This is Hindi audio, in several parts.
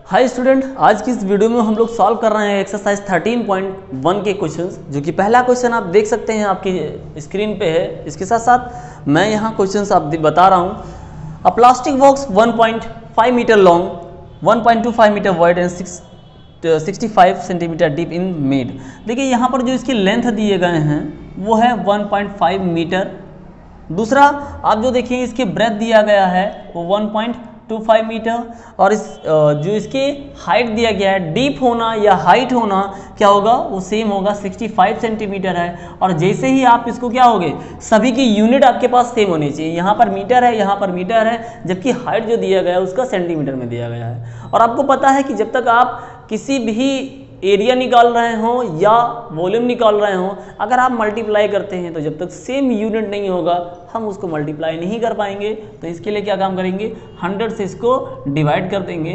हाय स्टूडेंट, आज की इस वीडियो में हम लोग सॉल्व कर रहे हैं एक्सरसाइज 13.1 के क्वेश्चंस, जो कि पहला क्वेश्चन आप देख सकते हैं आपकी स्क्रीन पे है। इसके साथ साथ मैं यहाँ क्वेश्चंस आप बता रहा हूँ। A plastic box 1.5 metre long, 1.25 metre wide and 65 centimetre deep in made. देखिए यहाँ पर जो इसकी लेंथ दिए गए हैं वो है 1.5 मीटर। दूसरा आप जो देखिए इसके ब्रेथ दिया गया है वो 1.25 मीटर, और इस जो इसके हाइट दिया गया है, डीप होना या हाइट होना क्या होगा, वो सेम होगा, 65 सेंटीमीटर है। और जैसे ही आप इसको क्या होगे, सभी की यूनिट आपके पास सेम होनी चाहिए। यहाँ पर मीटर है, यहाँ पर मीटर है, जबकि हाइट जो दिया गया है उसका सेंटीमीटर में दिया गया है। और आपको पता है कि जब तक आप किसी भी एरिया निकाल रहे हो या वॉल्यूम निकाल रहे हो, अगर आप मल्टीप्लाई करते हैं तो जब तक सेम यूनिट नहीं होगा हम उसको मल्टीप्लाई नहीं कर पाएंगे। तो इसके लिए क्या काम करेंगे, 100 से इसको डिवाइड कर देंगे।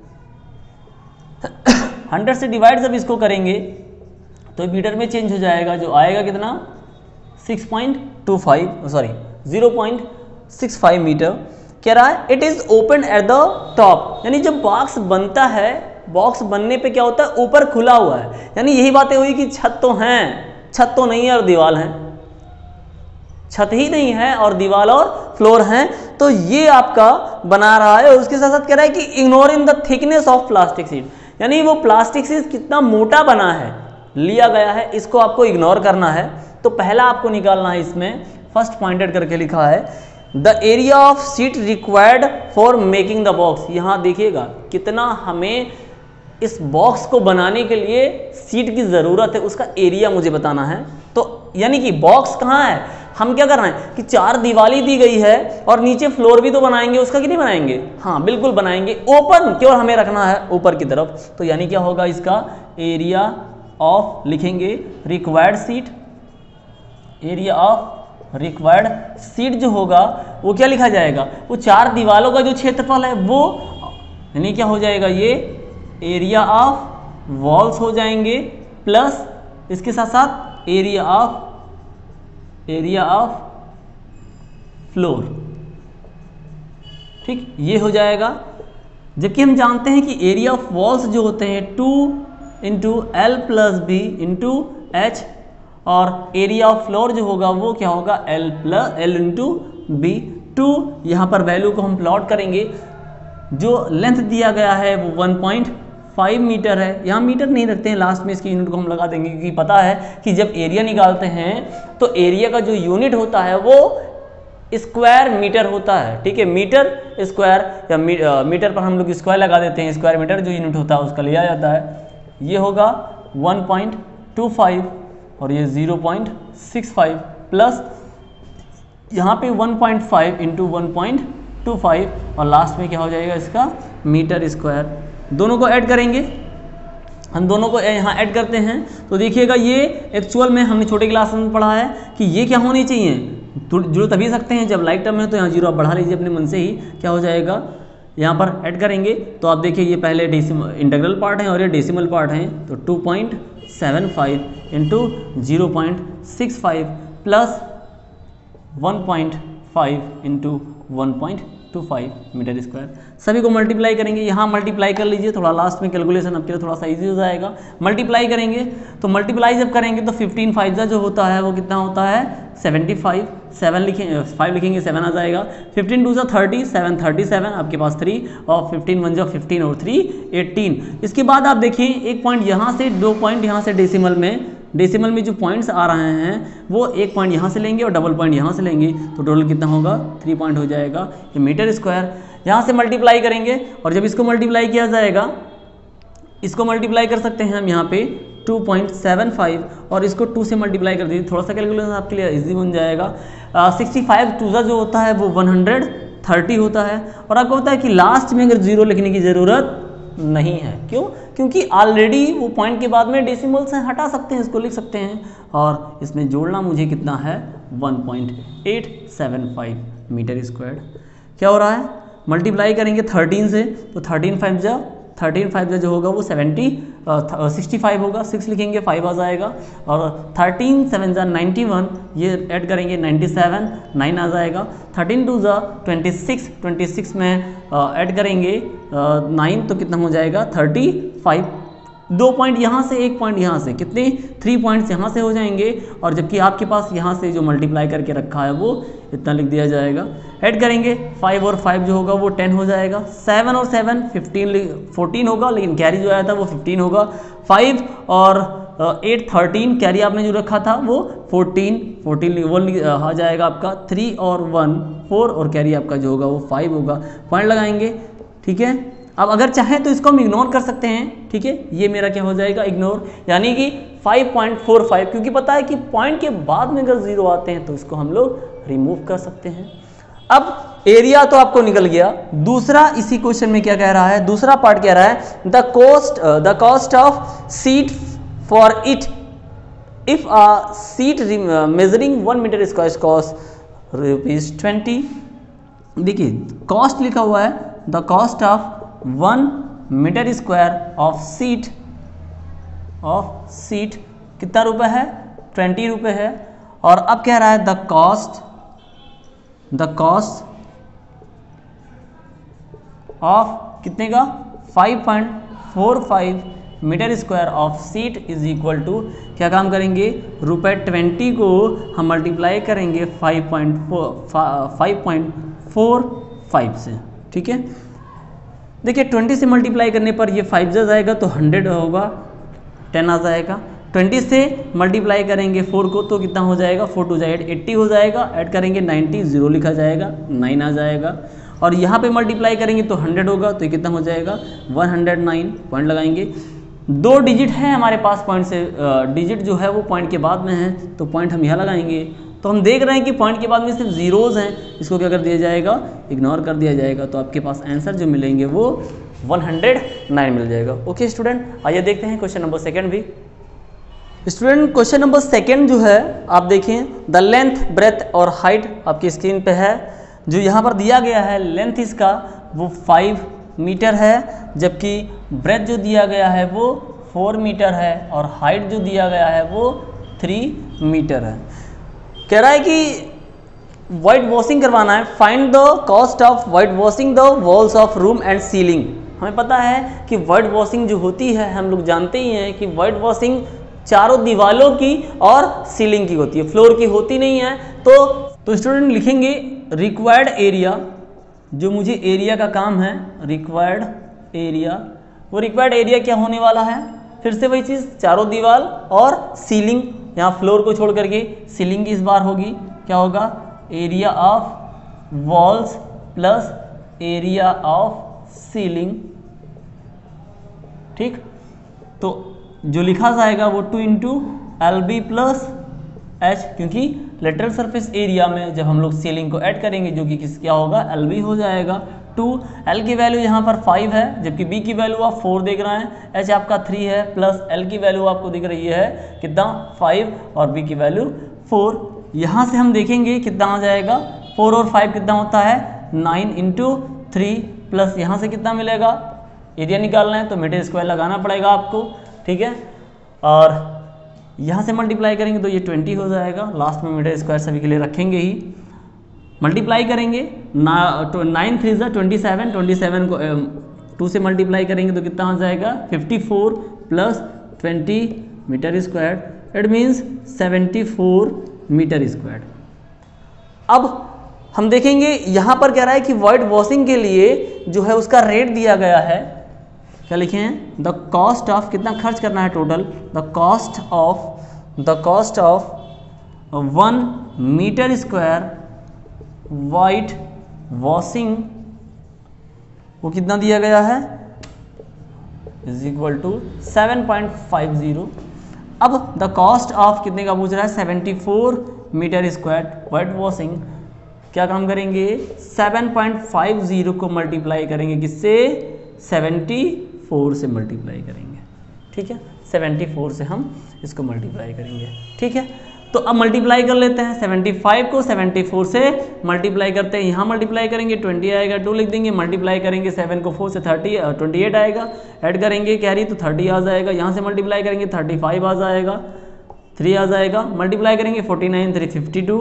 100 से डिवाइड जब इसको करेंगे तो मीटर में चेंज हो जाएगा, जो आएगा कितना 0.65 मीटर। कह रहा है it is open at the top, यानी जब बॉक्स बनता है, बॉक्स बनने पे क्या होता है, ऊपर खुला हुआ है। यानी यही बातें हुई कि छत तो है, छत तो नहीं है और दीवार है, छत ही नहीं है और दीवार और फ्लोर है। तो ये आपका बना रहा है। और उसके साथ साथ कह रहा है कि ignore in the thickness of plastic sheet, यानी वो प्लास्टिक शीट कितना मोटा बना है लिया गया है, इसको आपको इग्नोर करना है। तो पहला आपको निकालना है, इसमें फर्स्ट पॉइंटेड करके लिखा है the area of sheet required for making the box. यहाँ देखिएगा कितना हमें इस बॉक्स को बनाने के लिए सीट की ज़रूरत है, उसका एरिया मुझे बताना है। तो यानी कि बॉक्स कहाँ है, हम क्या कर रहे हैं कि 4 दीवारी दी गई है और नीचे फ्लोर भी तो बनाएंगे, उसका कि नहीं बनाएंगे, हाँ बिल्कुल बनाएंगे। ओपन क्यों हमें रखना है ऊपर की तरफ, तो यानी क्या होगा, इसका एरिया ऑफ लिखेंगे required sheet, area of required sheet जो होगा वो क्या लिखा जाएगा, वो 4 दीवारों का जो क्षेत्रफल है वो, यानी क्या हो जाएगा, ये एरिया ऑफ वॉल्स हो जाएंगे, प्लस इसके साथ साथ एरिया ऑफ फ्लोर। ठीक, ये हो जाएगा। जबकि हम जानते हैं कि एरिया ऑफ वॉल्स जो होते हैं 2 into L plus B into H, और एरिया ऑफ फ्लोर जो होगा वो क्या होगा, एल इंटू बी। 2 यहाँ पर वैल्यू को हम प्लॉट करेंगे। जो लेंथ दिया गया है वो 1.5 मीटर है। यहाँ मीटर नहीं रखते हैं, लास्ट में इसकी यूनिट को हम लगा देंगे, क्योंकि पता है कि जब एरिया निकालते हैं तो एरिया का जो यूनिट होता है वो स्क्वायर मीटर होता है। ठीक है, मीटर स्क्वायर या मीटर पर हम लोग स्क्वायर लगा देते हैं, स्क्वायर मीटर जो यूनिट होता है उसका लिया जाता है। ये होगा 1.25 और ये 0.65 प्लस यहाँ पे 1.5 इंटू 1.25 और लास्ट में क्या हो जाएगा इसका मीटर स्क्वायर। दोनों को ऐड करेंगे, हम दोनों को यहाँ ऐड करते हैं तो देखिएगा ये एक्चुअल में हमने छोटे क्लास में पढ़ा है कि ये क्या होनी चाहिए, जुड़ तभी सकते हैं जब लाइक टर्म है, तो यहाँ 0 आप बढ़ा लीजिए अपने मन से ही, क्या हो जाएगा, यहाँ पर ऐड करेंगे तो आप देखिए ये पहले इंटीग्रल पार्ट है और ये डेसिमल पार्ट है। तो 2.75 into 0.65 plus 1.5 into 1.25 metre square. सभी को मल्टीप्लाई करेंगे, यहाँ मल्टीप्लाई कर लीजिए, थोड़ा लास्ट में कैलकुलेशन आपके लिए थोड़ा सा इजी हो जाएगा। मल्टीप्लाई करेंगे तो मल्टीप्लाई जब करेंगे तो 15 5 जो होता है वो कितना होता है 75, 7 लिखेंगे 5 लिखेंगे 7 आ जाएगा। 15 2 30, 7 37 आपके पास 3 और 15 1 15 और 3 18। इसके बाद आप देखिए एक पॉइंट यहाँ से, 2 पॉइंट यहाँ से डेसिमल में जो पॉइंट्स आ रहे हैं वो एक पॉइंट यहाँ से लेंगे और डबल पॉइंट यहाँ से लेंगे, तो टोटल कितना होगा 3 पॉइंट हो जाएगा। ये मीटर स्क्वायर यहाँ से मल्टीप्लाई करेंगे और जब इसको मल्टीप्लाई किया जाएगा, इसको मल्टीप्लाई कर सकते हैं हम यहाँ पे 2.75 और इसको 2 से मल्टीप्लाई कर दीजिए, थोड़ा सा कैलकुलेशन आपके लिए इजी बन जाएगा। 65 2 जो होता है वो 130 होता है। और आपको पता है कि लास्ट में अगर 0 लिखने की ज़रूरत नहीं है, क्यों, क्योंकि ऑलरेडी वो पॉइंट के बाद में डेसिमल से हटा सकते हैं, इसको लिख सकते हैं। और इसमें जोड़ना मुझे कितना है 1.875 मीटर स्क्वायर। क्या हो रहा है, मल्टीप्लाई करेंगे 13 से तो 13 5 जा 13 5 जो होगा वो 65 होगा, 6 लिखेंगे 5 आ जाएगा, और 13 7 जा 91, ये ऐड करेंगे 97, 9 आ जाएगा। 13 2 जा 26, 26 में ऐड करेंगे 9 तो कितना हो जाएगा 35। 2 पॉइंट यहाँ से, 1 पॉइंट यहाँ से, कितने 3 पॉइंट्स यहाँ से हो जाएंगे, और जबकि आपके पास यहाँ से जो मल्टीप्लाई करके रखा है वो इतना लिख दिया जाएगा। ऐड करेंगे 5 और 5 जो होगा वो 10 हो जाएगा। 7 और 7 14 होगा, लेकिन कैरी जो आया था वो 15 होगा। 5 और 8 13, कैरी आपने जो रखा था वो 14 वो आ जाएगा आपका। 3 और 1 4, और कैरी आपका जो होगा वो 5 होगा। पॉइंट लगाएंगे, ठीक है। अब अगर चाहें तो इसको हम इग्नोर कर सकते हैं, ठीक है, ये मेरा क्या हो जाएगा इग्नोर, यानी कि 5.45, क्योंकि पता है कि पॉइंट के बाद में अगर 0 आते हैं तो इसको हम लोग रिमूव कर सकते हैं। अब एरिया तो आपको निकल गया। दूसरा इसी क्वेश्चन में क्या कह रहा है, दूसरा पार्ट कह रहा है the cost of sheet for it if a sheet measuring 1 metre square cost ₹20। देखिए कॉस्ट लिखा हुआ है, the cost of 1 metre square of sheet कितना रुपए है, 20 रुपए है। और अब कह रहा है द कॉस्ट ऑफ कितने का 5.45 metre square of sheet is equal to, क्या काम करेंगे, ₹20 को हम मल्टीप्लाई करेंगे 5.45 से, ठीक है। देखिए 20 से मल्टीप्लाई करने पर ये 5 जा जाएगा तो 100 होगा, 10 आ जाएगा। 20 से मल्टीप्लाई करेंगे 4 को तो कितना हो जाएगा, 4 2 जा 80 हो जाएगा। ऐड करेंगे 90, 0 लिखा जाएगा, 9 आ जाएगा। और यहाँ पे मल्टीप्लाई करेंगे तो 100 होगा, तो ये कितना हो जाएगा 109। पॉइंट लगाएंगे, 2 डिजिट है हमारे पास, पॉइंट से डिजिट जो है वो पॉइंट के बाद में है, तो पॉइंट हम यहाँ लगाएंगे। तो हम देख रहे हैं कि पॉइंट के बाद में सिर्फ जीरोज़ हैं, इसको क्या कर दिया जाएगा, इग्नोर कर दिया जाएगा। तो आपके पास आंसर जो मिलेंगे वो 109 मिल जाएगा। ओके स्टूडेंट, आइए देखते हैं क्वेश्चन नंबर 2 भी। स्टूडेंट क्वेश्चन नंबर 2 जो है आप देखें, द लेंथ ब्रेथ और हाइट आपकी स्क्रीन पे है। जो यहाँ पर दिया गया है लेंथ इसका वो 5 मीटर है, जबकि ब्रेथ जो दिया गया है वो 4 मीटर है, और हाइट जो दिया गया है वो 3 मीटर है। कह रहा है कि वाइट वॉशिंग करवाना है, find the cost of white washing the walls of room and ceiling. हमें पता है कि वाइट वॉशिंग जो होती है, हम लोग जानते ही हैं कि वाइट वॉशिंग चारों दीवालों की और सीलिंग की होती है, फ्लोर की होती नहीं है। तो स्टूडेंट लिखेंगे रिक्वायर्ड एरिया, जो मुझे एरिया का काम है, रिक्वायर्ड एरिया। वो रिक्वायर्ड एरिया क्या होने वाला है, फिर से वही चीज़, चारों दीवार और सीलिंग, यहाँ फ्लोर को छोड़ करके सीलिंग की इस बार होगी, क्या होगा, area of walls plus area of ceiling, ठीक। तो जो लिखा जाएगा वो 2 × LB प्लस H, क्योंकि लेटरल सरफेस एरिया में जब हम लोग सीलिंग को ऐड करेंगे जो कि क्या होगा, LB हो जाएगा 2। L की वैल्यू यहाँ पर 5 है, जबकि B की वैल्यू आप 4 देख रहे हैं, H आपका 3 है, प्लस L की वैल्यू आपको दिख रही है कितना 5, और B की वैल्यू 4। यहाँ से हम देखेंगे कितना आ जाएगा, 4 और 5 कितना होता है 9 × 3, प्लस यहाँ से कितना मिलेगा, एरिया निकालना है तो मीटर स्क्वायर लगाना पड़ेगा आपको, ठीक है। और यहाँ से मल्टीप्लाई करेंगे तो ये 20 हो जाएगा, लास्ट में मीटर स्क्वायर सभी के लिए रखेंगे ही। मल्टीप्लाई करेंगे 9 3 जा 27, 27 को 2 से मल्टीप्लाई करेंगे तो कितना हो जाएगा 54 plus 20 metre square, it means 74 metre square. अब हम देखेंगे यहाँ पर कह रहा है कि वाइट वॉशिंग के लिए जो है उसका रेट दिया गया है, क्या लिखे हैं, द कॉस्ट ऑफ, कितना खर्च करना है total, the cost of 1 metre square white washing, वो कितना दिया गया है, इज इक्वल टू 7.50। अब द कॉस्ट ऑफ कितने का पूछ रहा है, 74 मीटर स्क्वायर वाइट वॉशिंग, क्या काम करेंगे, 7.50 को मल्टीप्लाई करेंगे किससे, 74 से मल्टीप्लाई करेंगे, ठीक है, 74 से हम इसको मल्टीप्लाई करेंगे, ठीक है। तो अब मल्टीप्लाई कर लेते हैं, 75 को 74 से मल्टीप्लाई करते हैं, यहाँ मल्टीप्लाई करेंगे 20 आएगा, 2 लिख देंगे, मल्टीप्लाई करेंगे 7 को 4 से 28 आएगा, ऐड करेंगे कैरी तो 30 आ जाएगा, यहाँ से मल्टीप्लाई करेंगे 35 आ जाएगा, 3 आ जाएगा, मल्टीप्लाई करेंगे 49 3 52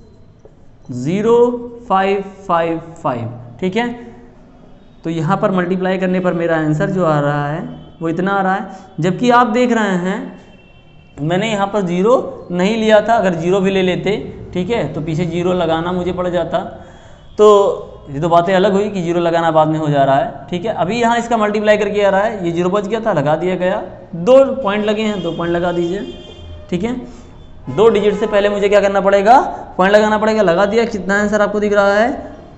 0555, ठीक है। तो यहाँ पर मल्टीप्लाई करने पर मेरा आंसर जो आ रहा है वो इतना आ रहा है, जबकि आप देख रहे हैं मैंने यहाँ पर 0 नहीं लिया था, अगर 0 भी ले लेते, ठीक है, तो पीछे 0 लगाना मुझे पड़ जाता, तो ये तो बातें अलग हुई कि 0 लगाना बाद में हो जा रहा है, ठीक है। अभी यहाँ इसका मल्टीप्लाई करके आ रहा है, ये 0 बच गया था, लगा दिया गया, 2 पॉइंट लगे हैं, 2 पॉइंट लगा दीजिए, ठीक है। 2 डिजिट से पहले मुझे क्या करना पड़ेगा, पॉइंट लगाना पड़ेगा, लगा दिया। कितना आंसर आपको दिख रहा है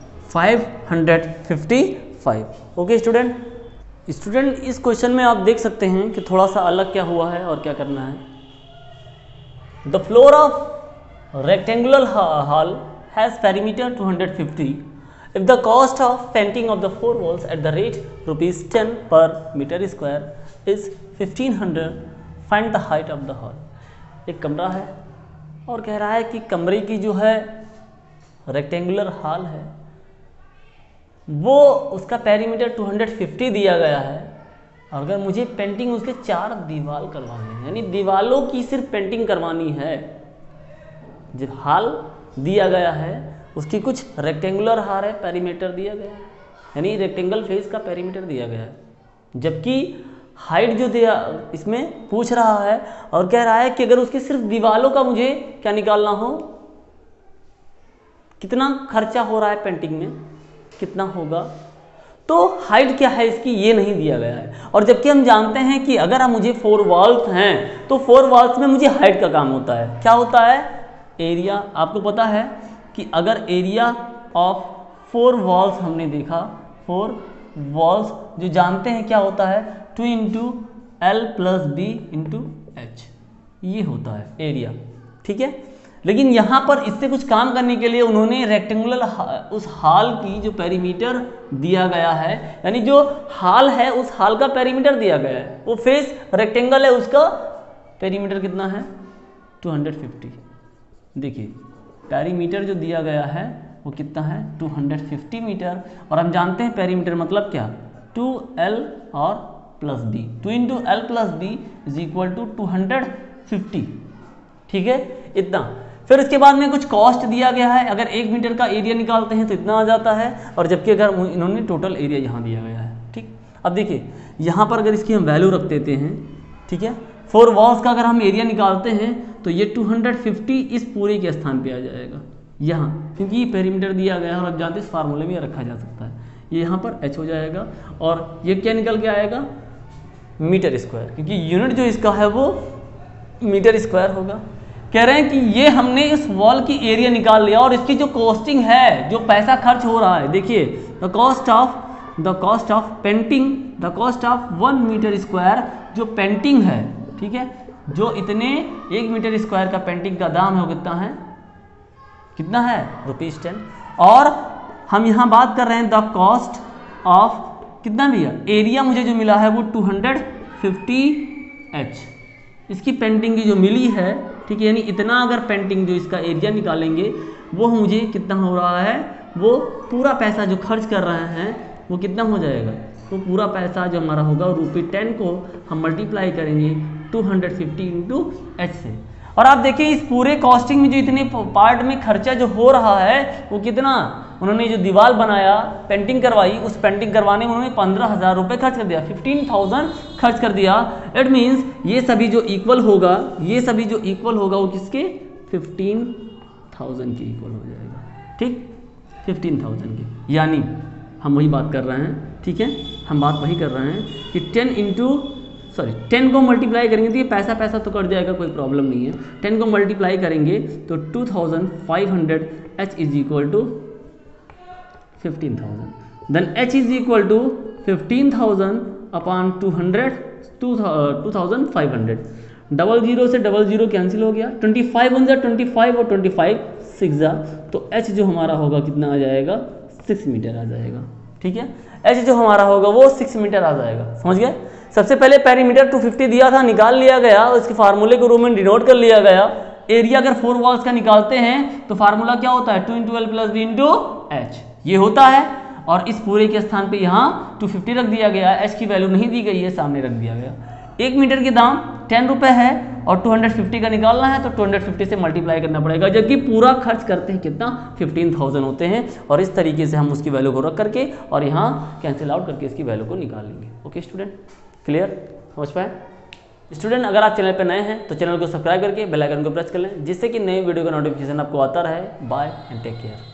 555। ओके स्टूडेंट इस क्वेश्चन में आप देख सकते हैं कि थोड़ा सा अलग क्या हुआ है और क्या करना है। The floor of rectangular hall has perimeter 250 if the cost of painting of the 4 walls at the rate ₹10 per meter square is 1500, find the height of the hall। एक कमरा है और कह रहा है कि कमरे की जो है रेक्टेंगुलर हॉल है वो उसका पेरीमीटर 250 दिया गया है, अगर मुझे पेंटिंग उसके 4 दीवार करवानी है, यानी दीवालों की सिर्फ पेंटिंग करवानी है। जो हॉल दिया गया है उसकी कुछ रेक्टेंगुलर हार है, पेरीमीटर दिया गया है, यानी रेक्टेंगल फेस का पेरीमीटर दिया गया है, जबकि हाइट जो दिया इसमें पूछ रहा है और कह रहा है कि अगर उसकी सिर्फ दीवालों का मुझे क्या निकालना हो, कितना खर्चा हो रहा है पेंटिंग में, कितना होगा, तो हाइट क्या है इसकी ये नहीं दिया गया है। और जबकि हम जानते हैं कि अगर हम मुझे 4 वॉल्स हैं तो 4 वॉल्स में मुझे हाइट का काम होता है, क्या होता है, एरिया। आपको पता है कि अगर एरिया ऑफ 4 वॉल्स हमने देखा, 4 वॉल्स जो जानते हैं क्या होता है 2 × L + B × H, ये होता है एरिया, ठीक है। लेकिन यहाँ पर इससे कुछ काम करने के लिए उन्होंने रेक्टेंगुलर उस हॉल की जो पेरीमीटर दिया गया है, यानी जो हॉल है उस हॉल का पेरीमीटर दिया गया है, वो फेस रेक्टेंगल है, उसका पेरीमीटर कितना है 250। देखिए पेरीमीटर जो दिया गया है वो कितना है 250 मीटर, और हम जानते हैं पेरीमीटर मतलब क्या 2L और +B, 2 × L + B = 250, ठीक है, इतना। फिर इसके बाद में कुछ कॉस्ट दिया गया है, अगर 1 मीटर का एरिया निकालते हैं तो इतना आ जाता है, और जबकि अगर इन्होंने टोटल एरिया यहाँ दिया गया है, ठीक। अब देखिए यहाँ पर अगर इसकी हम वैल्यू रख देते हैं, ठीक है, 4 वॉल्स का अगर हम एरिया निकालते हैं तो ये 250 इस पूरे के स्थान पे आ जाएगा यहाँ, क्योंकि ये पेरीमीटर दिया गया है और आप जानते हैं इस फार्मूले में रखा जा सकता है, ये यहाँ पर H हो जाएगा, और ये क्या निकल के आएगा मीटर स्क्वायर, क्योंकि यूनिट जो इसका है वो मीटर स्क्वायर होगा। कह रहे हैं कि ये हमने इस वॉल की एरिया निकाल लिया और इसकी जो कॉस्टिंग है, जो पैसा खर्च हो रहा है, देखिए the cost of painting, the cost of 1 metre square जो पेंटिंग है, ठीक है, जो इतने 1 मीटर स्क्वायर का पेंटिंग का दाम है वो कितना है ₹10। और हम यहाँ बात कर रहे हैं द कॉस्ट ऑफ कितना दिया, एरिया मुझे जो मिला है वो 250H, इसकी पेंटिंग की जो मिली है, ठीक है, यानी इतना अगर पेंटिंग जो इसका एरिया निकालेंगे वो मुझे कितना हो रहा है, वो पूरा पैसा जो खर्च कर रहे हैं वो कितना हो जाएगा, तो पूरा पैसा जो हमारा होगा ₹10 को हम मल्टीप्लाई करेंगे 250 × H से। और आप देखिए इस पूरे कॉस्टिंग में जो इतने पार्ट में खर्चा जो हो रहा है वो कितना, उन्होंने जो दीवार बनाया, पेंटिंग करवाई, उस पेंटिंग करवाने में उन्होंने 15,000 रुपये खर्च कर दिया, 15,000 खर्च कर दिया। इट मीन्स ये सभी जो इक्वल होगा, ये सभी जो इक्वल होगा वो किसके 15,000 के इक्वल हो जाएगा, ठीक, 15,000 के। यानी हम वही बात कर रहे हैं, ठीक है, हम बात वही कर रहे हैं कि 10 को मल्टीप्लाई करेंगे तो ये पैसा तो कट जाएगा, कोई प्रॉब्लम नहीं है। 10 को मल्टीप्लाई करेंगे तो 2500 H = 15,000, देन H = 15,000 अपॉन 2500, 00 से 00 कैंसिल हो गया, 25 × 25 और 25 6 जा, तो H जो हमारा होगा कितना आ जाएगा 6 मीटर आ जाएगा, ठीक है, H जो हमारा होगा वो 6 मीटर आ जाएगा। समझ गए, सबसे पहले पेरीमीटर 250 दिया था, निकाल लिया गया, उसके फार्मूले के रूप में डिनोट कर लिया गया, एरिया अगर 4 वॉल्स का निकालते हैं तो फार्मूला क्या होता है 2 × L + V × H, ये होता है। और इस पूरे के स्थान पे यहाँ 250 रख दिया गया, H की वैल्यू नहीं दी गई है, सामने रख दिया गया। 1 मीटर के दाम 10 रुपये है और 250 का निकालना है तो 250 से मल्टीप्लाई करना पड़ेगा, जबकि पूरा खर्च करते हैं कितना 15,000 होते हैं। और इस तरीके से हम उसकी वैल्यू को रख करके और यहाँ कैंसिल आउट करके इसकी वैल्यू को निकाल लेंगे। ओके स्टूडेंट, क्लियर, समझ पाए? स्टूडेंट अगर आप चैनल पर नए हैं तो चैनल को सब्सक्राइब करके बेल आइकन को प्रेस कर लें, जिससे कि नई वीडियो का नोटिफिकेशन आपको आता रहे। Bye and take care.